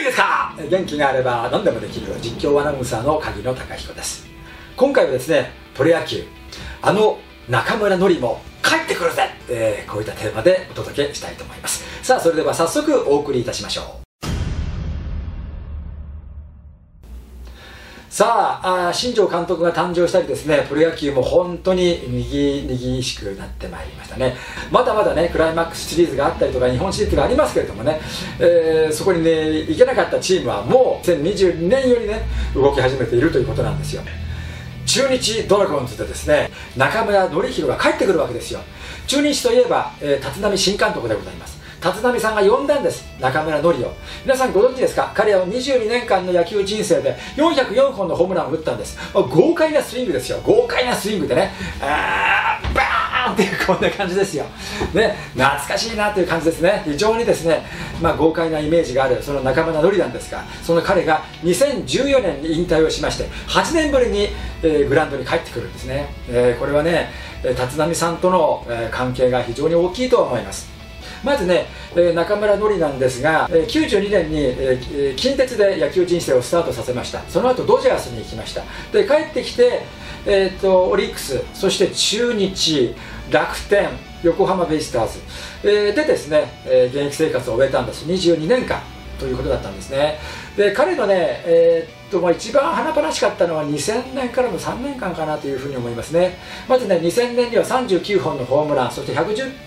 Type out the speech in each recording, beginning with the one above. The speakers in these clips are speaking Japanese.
ですか？元気があれば何でもできる実況アナウンサーの鍵野貴彦です。今回はですね、プロ野球中村紀も帰ってくるぜ、こういったテーマでお届けしたいと思います。さあ、それでは早速お送りいたしましょう。さあ、新庄監督が誕生したりですね、プロ野球も本当ににぎしくなってまいりましたね。まだまだね、クライマックスシリーズがあったりとか、日本シリーズがありますけれどもね、そこにね、行けなかったチームはもう2022年よりね、動き始めているということなんですよ。中日ドラゴンズでですね、中村紀洋が帰ってくるわけですよ。中日といえば、立浪新監督でございます。立浪さんが呼んだんです、中村紀洋。皆さんご存知ですか？彼は22年間の野球人生で404本のホームランを打ったんです。豪快なスイングですよ。豪快なスイングでね、バーンっていうこんな感じですよ。ね、懐かしいなという感じですね。非常にですね、豪快なイメージがあるその中村紀洋なんですが、その彼が2014年に引退をしまして、8年ぶりに、グラウンドに帰ってくるんですね。これはね、立浪さんとの、関係が非常に大きいと思います。まずね、中村紀なんですが、92年に、近鉄で野球人生をスタートさせました。その後ドジャースに行きました。で、帰ってきて、オリックス、そして中日、楽天、横浜ベイスターズ、でですね、現役生活を終えたんです。22年間ということだったんですね。で、彼のね、一番華々しかったのは2000年からの3年間かなというふうに思いますね。まずね、2000年には39本のホームラン、そして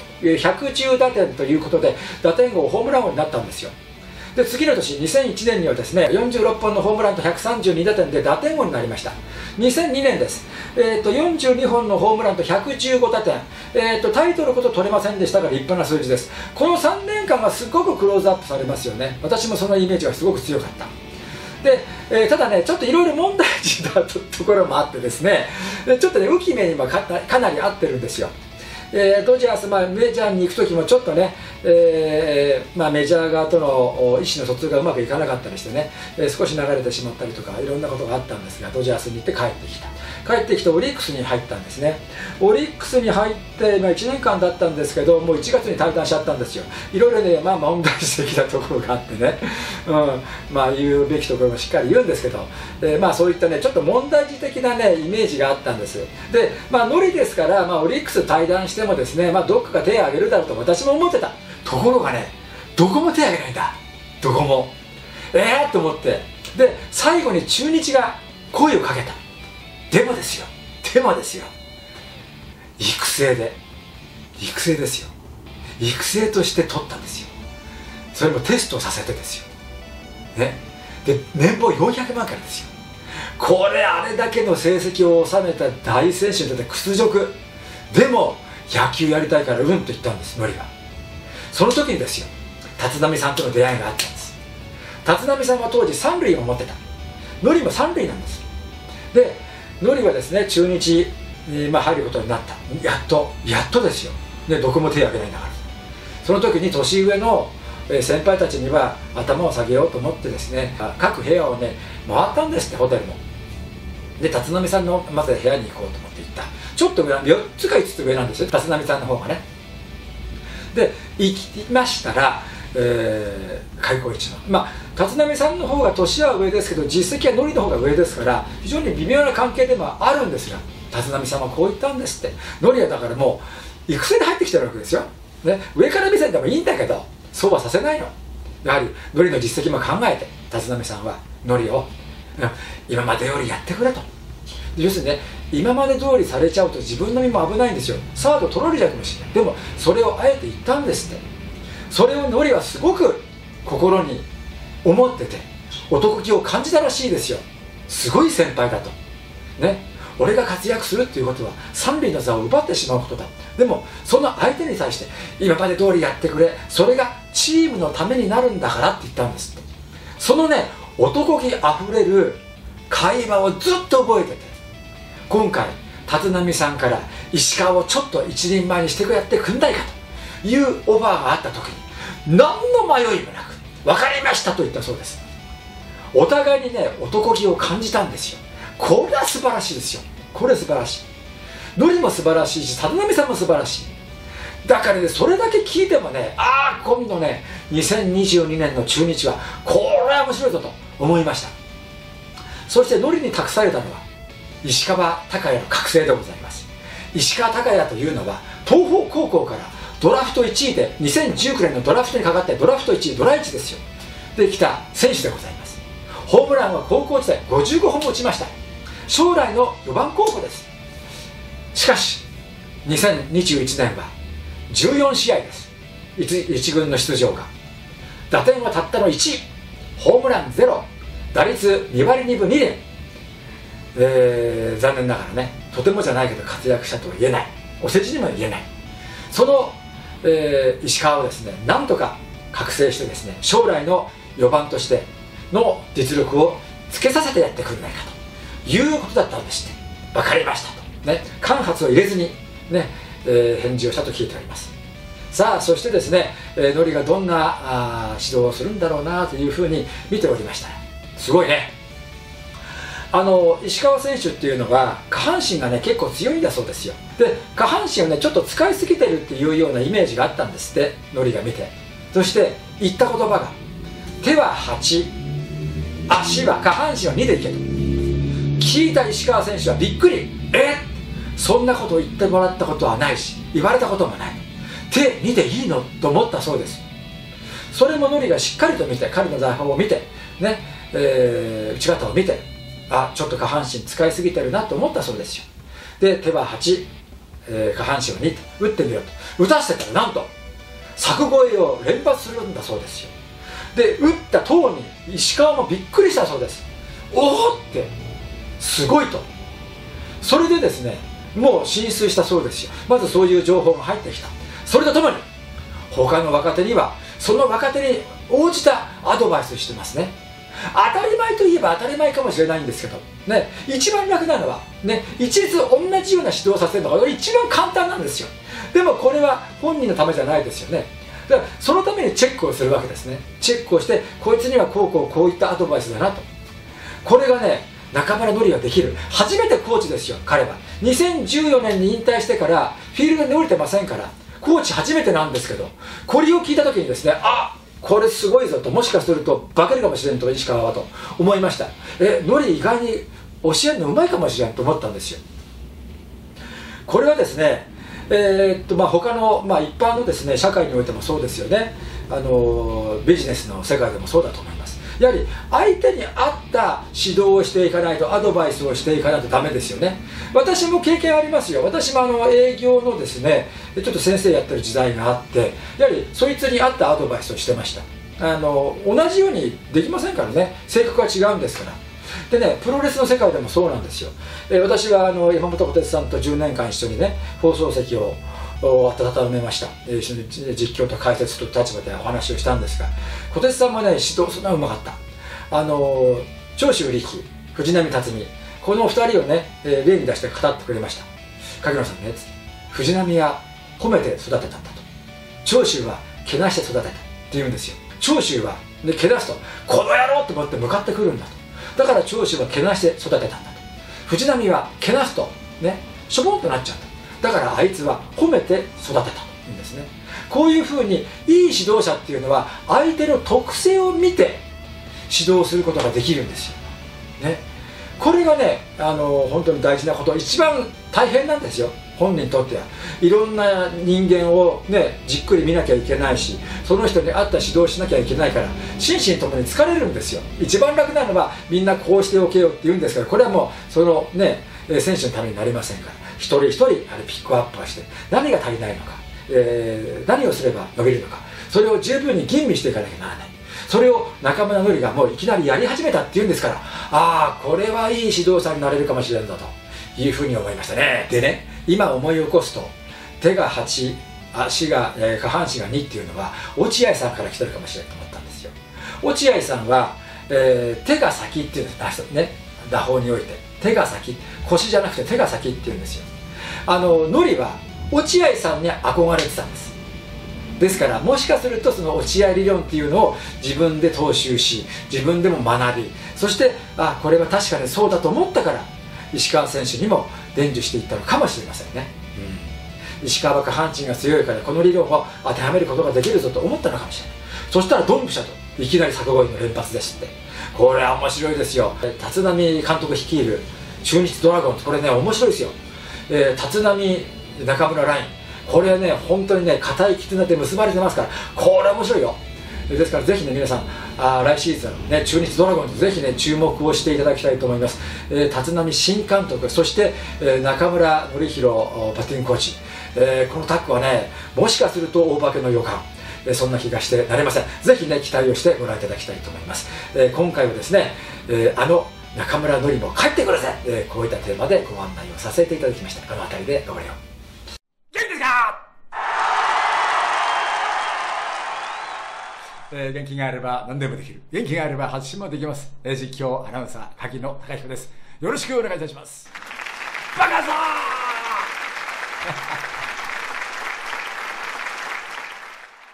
110打点ということで、打点王ホームラン王になったんですよ。で、次の年2001年にはですね、46本のホームランと132打点で打点王になりました。2002年です。42本のホームランと115打点、タイトルこそ取れませんでしたが立派な数字です。この3年間がすごくクローズアップされますよね。私もそのイメージがすごく強かった。で、ただね、ちょっといろいろ問題児なところもあってですね、ちょっとね、浮き目にもかなり合ってるんですよ。ドジャース、メジャーに行く時もちょっとね、メジャー側との意思の疎通がうまくいかなかったりしてね、少し流れてしまったりとかいろんなことがあったんですが、ドジャースに行って帰ってきてオリックスに入ったんですね。オリックスに入って、1年間だったんですけど、もう1月に退団しちゃったんですよ。いろいろね、問題児的なところがあってね、言うべきところもしっかり言うんですけど、そういったね、ちょっと問題児的なね、イメージがあったんです。で、ノリですから、オリックス退団してもですね、どっかが手を挙げるだろうと私も思ってた。ところがね、どこも手を挙げないんだ。どこも。と思って。で、最後に中日が声をかけた。でもですよ。育成ですよ。育成として取ったんですよ。それもテストさせてですよ。ね。で、年俸400万からですよ。これ、あれだけの成績を収めた大選手にとって屈辱。でも、野球やりたいからと言ったんです、ノリが。その時にですよ、立浪さんとの出会いがあったんです。立浪さんは当時三塁を持ってた。ノリも三塁なんです。で、ノリはですね、中日に入ることになった。やっとですよ。ね、どこも手を挙げないんだから。その時に年上の先輩たちには頭を下げようと思ってですね、各部屋をね、回ったんですって、ホテルの。で、立浪さんのまず部屋に行こうと思って行った。ちょっと上、4つか5つ上なんですよ、立浪さんの方がね。で、行きましたら、開口一番、立浪さんの方が年は上ですけど、実績はノリの方が上ですから、非常に微妙な関係でもあるんですが、立浪さんはこう言ったんですって。ノリはだからもう、育成で入ってきてるわけですよ。ね、上から目線でもいいんだけど、そうはさせないの。やはり、ノリの実績も考えて、立浪さんはノリを、今までよりやってくれと。要するにね、今まで通りされちゃうと自分の身も危ないんですよ。サード取られちゃうかもしれない。でもそれをあえて言ったんですって。それをノリはすごく心に思ってて、男気を感じたらしいですよ。すごい先輩だとね、俺が活躍するっていうことは三塁の座を奪ってしまうことだ。でもその相手に対して今まで通りやってくれ、それがチームのためになるんだからって言ったんですって。そのね、男気あふれる会話をずっと覚えてて、今回立浪さんから石川をちょっと一人前にしてやってくんないかというオファーがあった時に、何の迷いもなく分かりましたと言ったそうです。お互いにね、男気を感じたんですよ。これは素晴らしいですよ。これ素晴らしい。ノリも素晴らしいし、立浪さんも素晴らしい。だからね、それだけ聞いてもね、今度ね、2022年の中日はこれは面白いぞと思いました。そしてノリに託されたのは石川昂弥の覚醒でございます。石川昂弥というのは東邦高校からドラフト1位で2019年のドラフトにかかってドラフト1位ドラ1ですよで来た選手でございます。ホームランは高校時代55本も打ちました。将来の4番候補です。しかし2021年は14試合です。1軍の出場が打点はたったの1、ホームラン0、打率2割2分2厘、残念ながらね、とてもじゃないけど活躍したとは言えない、お世辞にも言えない。その、石川をですねなんとか覚醒してですね将来の4番としての実力をつけさせてやってくれないかということだったんですって。分かりましたとね、間髪を入れずにね、返事をしたと聞いております。さあそしてですね、ノリがどんな指導をするんだろうなというふうに見ておりました。すごいね。石川選手っていうのは下半身がね結構強いんだそうですよ。で下半身をねちょっと使いすぎてるっていうようなイメージがあったんですって、ノリが見て。そして言った言葉が手は8、足は下半身は2でいけと聞いた石川選手はびっくり。そんなことを言ってもらったことはないし言われたこともない、手2でいいのと思ったそうです。それもノリがしっかりと見て、彼の打法を見てね、打ち方を見て、ちょっと下半身使いすぎてるなと思ったそうですよ。で手は8、下半身は2と打ってみようと打たせてたらなんと柵越えを連発するんだそうですよ。で打った当に石川もびっくりしたそうです。おおってすごいと。それでですねもう進出したそうですよ。まずそういう情報が入ってきた。それとともに他の若手にはその若手に応じたアドバイスをしてますね。当たり前といえば当たり前かもしれないんですけどね、一番楽なのはね一律同じような指導をさせるのが一番簡単なんですよ。でもこれは本人のためじゃないですよね。だからそのためにチェックをするわけですね。チェックをしてこいつにはこういったアドバイスだなと。これがね中村ノリはできる初めてコーチですよ。彼は2014年に引退してからフィールドに降りてませんからコーチ初めてなんですけど、これを聞いた時にですねこれすごいぞと、もしかすると化けるかもしれんと石川はと思いました。ノリ意外に教えるのうまいかもしれんと思ったんですよ。これはですね他の、一般のですね社会においてもそうですよね。ビジネスの世界でもそうだと思います。やはり相手に合った指導をしていかないと、アドバイスをしていかないとダメですよね。私も経験ありますよ。私も営業のですねちょっと先生やってる時代があって、やはりそいつに合ったアドバイスをしてました。同じようにできませんからね、性格が違うんですから。でね、プロレスの世界でもそうなんですよ。私は山本小鉄さんと10年間一緒にね放送席を温めました。一緒に実況と解説と立場でお話をしたんですが、小鉄さんもね指導するのはうまかった。長州力、藤波辰巳、この2人をね例に出して語ってくれました。影野さんね、藤波は褒めて育てたんだと、長州はけなして育てたって言うんですよ。長州はでけなすとこの野郎と思って向かってくるんだと。だから長州はけなして育てたんだと。藤波はけなすとねしょぼんとなっちゃうんだ。だからあいつは褒めて育てたというんですね。こういうふうにいい指導者っていうのは相手の特性を見て指導することができるんですよ、ね、これがね本当に大事なこと、一番大変なんですよ。本人にとってはいろんな人間をねじっくり見なきゃいけないし、その人に合った指導をしなきゃいけないから心身ともに疲れるんですよ。一番楽なのはみんなこうしておけよって言うんですけど、これはもうそのね選手のためになりませんから、一人一人ピックアップをして何が足りないのか、何をすれば伸びるのか、それを十分に吟味していかなきゃならない。それを中村典がもういきなりやり始めたっていうんですから、これはいい指導者になれるかもしれんぞというふうに思いましたね。でね、今思い起こすと手が8、足が、下半身が2っていうのは落合さんから来てるかもしれないと思ったんですよ。落合さんは、手が先っていうんですね、打法において手が先、腰じゃなくて手が先っていうんですよ。典は落合さんに憧れてたんです。ですからもしかするとその落合理論っていうのを自分で踏襲し、自分でも学び、そしてこれは確かにそうだと思ったから石川選手にも伝授していったのかもしれませんね、石川は下半身が強いからこの理論を当てはめることができるぞと思ったのかもしれない。そしたらドンピシャといきなり柵越えの連発ですって。これは面白いですよ。立浪監督率いる中日ドラゴンズ、これね面白いですよ。立浪中村ライン、これはね本当にね固い絆で結ばれてますから、これは面白いよ。ですからぜひね皆さん来シーズン、ね、中日ドラゴンズぜひね注目をしていただきたいと思います。立浪新監督、そして、中村紀弘バッティングコーチ、このタッグはねもしかすると大化けの予感、そんな気がしてなりません。ぜひね期待をしてご覧いただきたいと思います。今回はですね、中村紀も帰ってください、こういったテーマでご案内をさせていただきました。この辺りで終わりを。元気ですか？元気があれば何でもできる。元気があれば発信もできます。実況アナウンサー柿野貴彦です。よろしくお願いいたします。バカさー